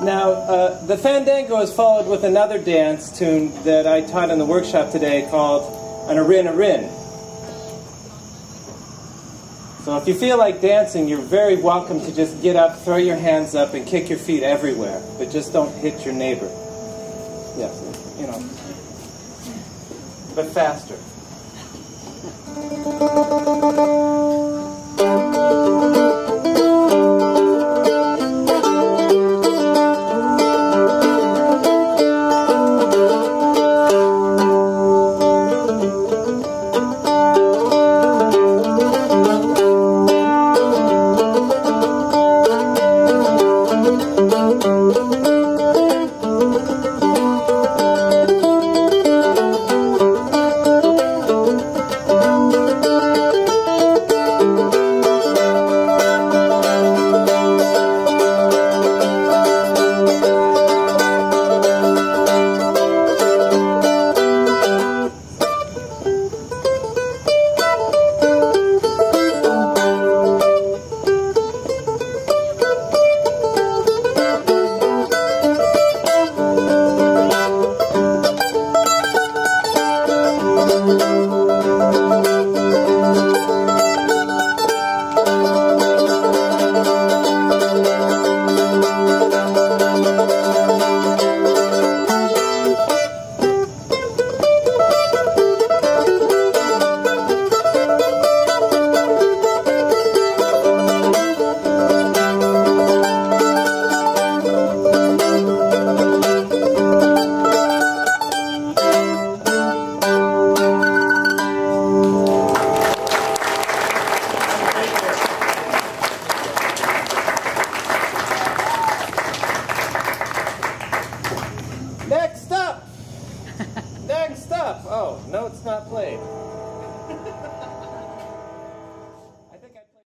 Now, the fandango is followed with another dance tune that I taught in the workshop today called an Arin Arin. So if you feel like dancing, you're very welcome to just get up, throw your hands up, and kick your feet everywhere. But just don't hit your neighbor. Yes, you know. But faster. Next up! Next up! Oh, no, it's not played.